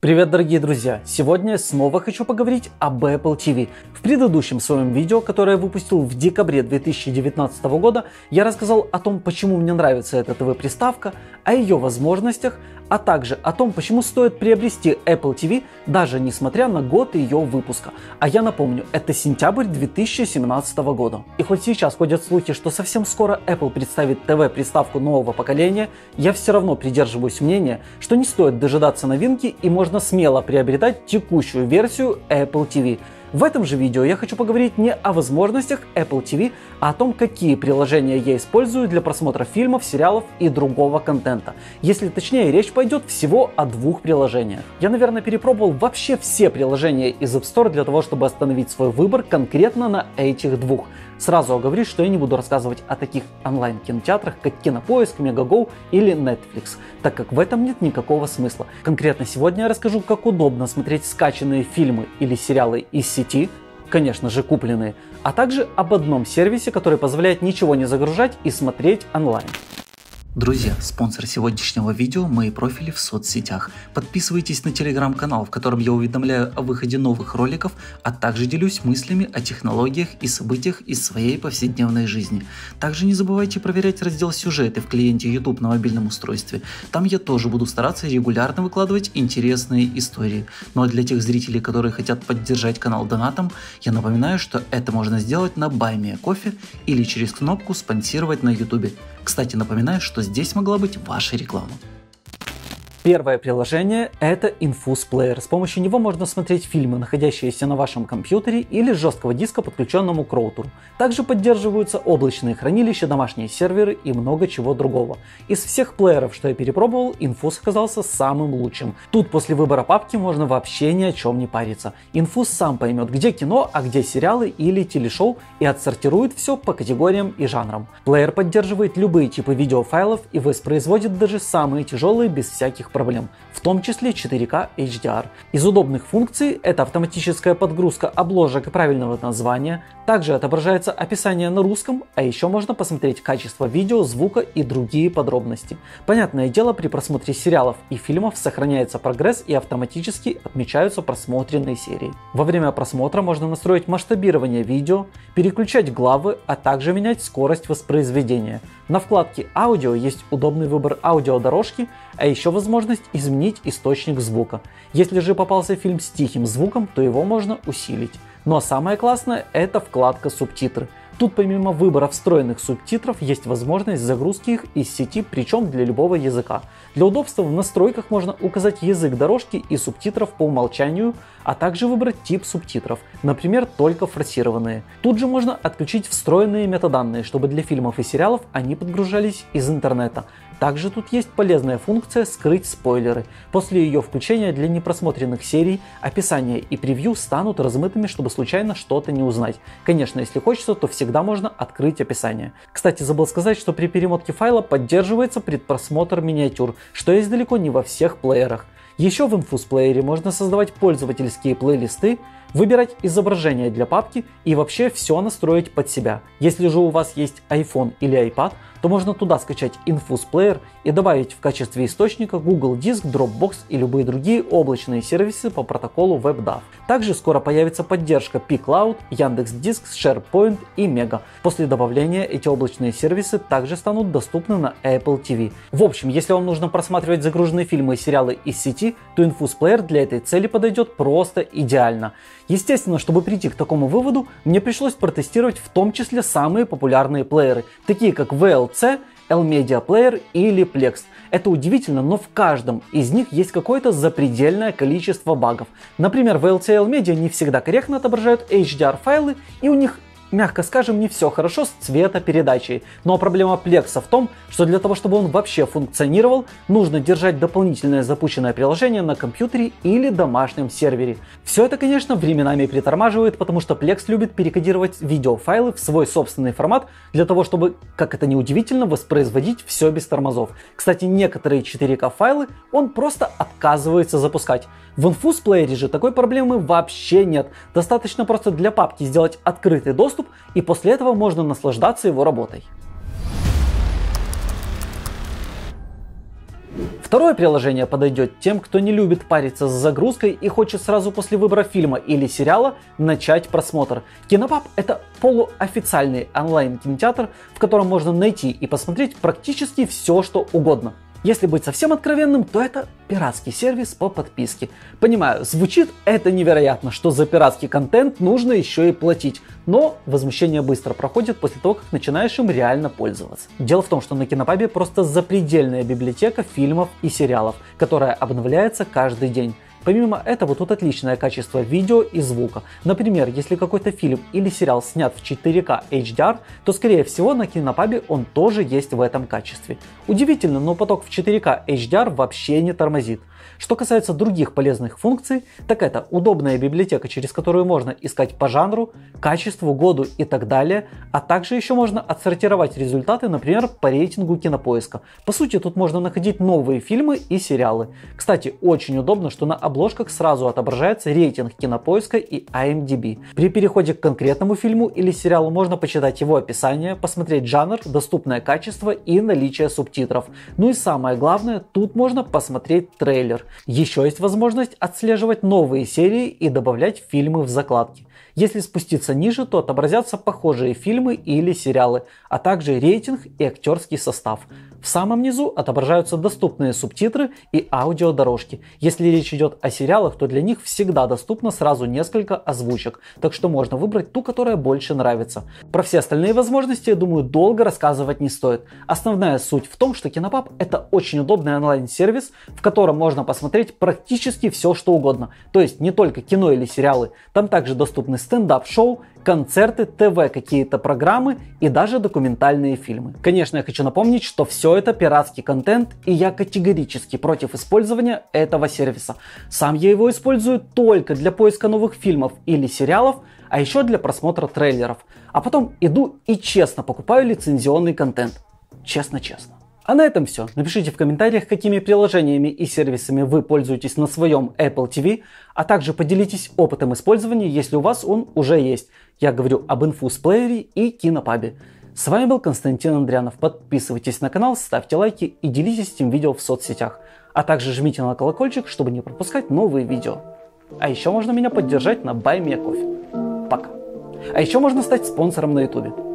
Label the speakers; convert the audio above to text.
Speaker 1: Привет, дорогие друзья! Сегодня я снова хочу поговорить об Apple TV. В предыдущем своем видео, которое я выпустил в декабре 2019 года, я рассказал о том, почему мне нравится эта ТВ-приставка, о ее возможностях, а также о том, почему стоит приобрести Apple TV, даже несмотря на год ее выпуска. А я напомню, это сентябрь 2017 года. И хоть сейчас ходят слухи, что совсем скоро Apple представит ТВ-приставку нового поколения, я все равно придерживаюсь мнения, что не стоит дожидаться новинки и можно смело приобретать текущую версию Apple TV. В этом же видео я хочу поговорить не о возможностях Apple TV, а о том, какие приложения я использую для просмотра фильмов, сериалов и другого контента. Если точнее, речь пойдет всего о двух приложениях. Я, наверное, перепробовал вообще все приложения из App Store для того, чтобы остановить свой выбор конкретно на этих двух. Сразу оговорюсь, что я не буду рассказывать о таких онлайн-кинотеатрах, как Кинопоиск, Мегаго или Netflix, так как в этом нет никакого смысла. Конкретно сегодня я расскажу, как удобно смотреть скачанные фильмы или сериалы из сети, конечно же купленные, а также об одном сервисе, который позволяет ничего не загружать и смотреть онлайн.
Speaker 2: Друзья, спонсор сегодняшнего видео – мои профили в соцсетях. Подписывайтесь на телеграм-канал, в котором я уведомляю о выходе новых роликов, а также делюсь мыслями о технологиях и событиях из своей повседневной жизни. Также не забывайте проверять раздел «Сюжеты» в клиенте YouTube на мобильном устройстве. Там я тоже буду стараться регулярно выкладывать интересные истории. Ну а для тех зрителей, которые хотят поддержать канал донатом, я напоминаю, что это можно сделать на Buy Me a Coffee или через кнопку «Спонсировать» на YouTube. Кстати, напоминаю, что здесь могла быть ваша реклама.
Speaker 1: Первое приложение – это Infus Player. С помощью него можно смотреть фильмы, находящиеся на вашем компьютере или с жесткого диска, подключенному к роутеру. Также поддерживаются облачные хранилища, домашние серверы и много чего другого. Из всех плееров, что я перепробовал, Infus оказался самым лучшим. Тут после выбора папки можно вообще ни о чем не париться. Infus сам поймет, где кино, а где сериалы или телешоу, и отсортирует все по категориям и жанрам. Плеер поддерживает любые типы видеофайлов и воспроизводит даже самые тяжелые без всяких проблем, в том числе 4К HDR. Из удобных функций это автоматическая подгрузка обложек и правильного названия, также отображается описание на русском, а еще можно посмотреть качество видео, звука и другие подробности. Понятное дело, при просмотре сериалов и фильмов сохраняется прогресс и автоматически отмечаются просмотренные серии. Во время просмотра можно настроить масштабирование видео, переключать главы, а также менять скорость воспроизведения. На вкладке «Аудио» есть удобный выбор аудиодорожки, а еще возможность изменить источник звука. Если же попался фильм с тихим звуком, то его можно усилить. Ну а самое классное – это вкладка «Субтитры». Тут помимо выбора встроенных субтитров есть возможность загрузки их из сети, причем для любого языка. Для удобства в настройках можно указать язык дорожки и субтитров по умолчанию, а также выбрать тип субтитров, например, только форсированные. Тут же можно отключить встроенные метаданные, чтобы для фильмов и сериалов они подгружались из интернета. Также тут есть полезная функция «Скрыть спойлеры». После ее включения для непросмотренных серий описание и превью станут размытыми, чтобы случайно что-то не узнать. Конечно, если хочется, то всегда можно открыть описание. Кстати, забыл сказать, что при перемотке файла поддерживается предпросмотр миниатюр, что есть далеко не во всех плеерах. Еще в Infus Player можно создавать пользовательские плейлисты, выбирать изображения для папки и вообще все настроить под себя. Если же у вас есть iPhone или iPad, то можно туда скачать Infus Player и добавить в качестве источника Google Диск, Dropbox и любые другие облачные сервисы по протоколу WebDAV. Также скоро появится поддержка pCloud, Яндекс.Диск, SharePoint и Mega. После добавления эти облачные сервисы также станут доступны на Apple TV. В общем, если вам нужно просматривать загруженные фильмы и сериалы из сети, то Infus Player для этой цели подойдет просто идеально. Естественно, чтобы прийти к такому выводу, мне пришлось протестировать в том числе самые популярные плееры, такие как VLC, L-Media Player или Plex. Это удивительно, но в каждом из них есть какое-то запредельное количество багов. Например, VLC и L-Media не всегда корректно отображают HDR файлы, и у них, мягко скажем, не все хорошо с цветопередачей. Но проблема Plex в том, что для того, чтобы он вообще функционировал, нужно держать дополнительное запущенное приложение на компьютере или домашнем сервере. Все это, конечно, временами притормаживает, потому что Plex любит перекодировать видеофайлы в свой собственный формат для того, чтобы, как это ни удивительно, воспроизводить все без тормозов. Кстати, некоторые 4К файлы он просто отказывается запускать. В Infus Player же такой проблемы вообще нет. Достаточно просто для папки сделать открытый доступ, и после этого можно наслаждаться его работой. Второе приложение подойдет тем, кто не любит париться с загрузкой и хочет сразу после выбора фильма или сериала начать просмотр. Кинопаб — это полуофициальный онлайн-кинотеатр, в котором можно найти и посмотреть практически все, что угодно. Если быть совсем откровенным, то это пиратский сервис по подписке. Понимаю, звучит это невероятно, что за пиратский контент нужно еще и платить. Но возмущение быстро проходит после того, как начинаешь им реально пользоваться. Дело в том, что на Кинопабе просто запредельная библиотека фильмов и сериалов, которая обновляется каждый день. Помимо этого, тут отличное качество видео и звука. Например, если какой-то фильм или сериал снят в 4К HDR, то скорее всего на Кинопабе он тоже есть в этом качестве. Удивительно, но поток в 4К HDR вообще не тормозит. Что касается других полезных функций, так это удобная библиотека, через которую можно искать по жанру, качеству, году и так далее, а также еще можно отсортировать результаты, например, по рейтингу Кинопоиска. По сути, тут можно находить новые фильмы и сериалы. Кстати, очень удобно, что на обложках сразу отображается рейтинг Кинопоиска и IMDb. При переходе к конкретному фильму или сериалу можно почитать его описание, посмотреть жанр, доступное качество и наличие субтитров. Ну и самое главное, тут можно посмотреть трейлер. Еще есть возможность отслеживать новые серии и добавлять фильмы в закладки. Если спуститься ниже, то отобразятся похожие фильмы или сериалы, а также рейтинг и актерский состав. В самом низу отображаются доступные субтитры и аудиодорожки. Если речь идет о сериалах, то для них всегда доступно сразу несколько озвучек, так что можно выбрать ту, которая больше нравится. Про все остальные возможности, я думаю, долго рассказывать не стоит. Основная суть в том, что Кинопаб — это очень удобный онлайн-сервис, в котором можно посмотреть практически все, что угодно. То есть не только кино или сериалы, там также доступны стендап-шоу, концерты, ТВ, какие-то программы и даже документальные фильмы. Конечно, я хочу напомнить, что все это пиратский контент, и я категорически против использования этого сервиса. Сам я его использую только для поиска новых фильмов или сериалов, а еще для просмотра трейлеров. А потом иду и честно покупаю лицензионный контент. Честно-честно. А на этом все. Напишите в комментариях, какими приложениями и сервисами вы пользуетесь на своем Apple TV, а также поделитесь опытом использования, если у вас он уже есть. Я говорю об инфусплеере и Кинопабе. С вами был Константин Андрянов. Подписывайтесь на канал, ставьте лайки и делитесь этим видео в соцсетях. А также жмите на колокольчик, чтобы не пропускать новые видео. А еще можно меня поддержать на Buy Me a Coffee. Пока. А еще можно стать спонсором на YouTube.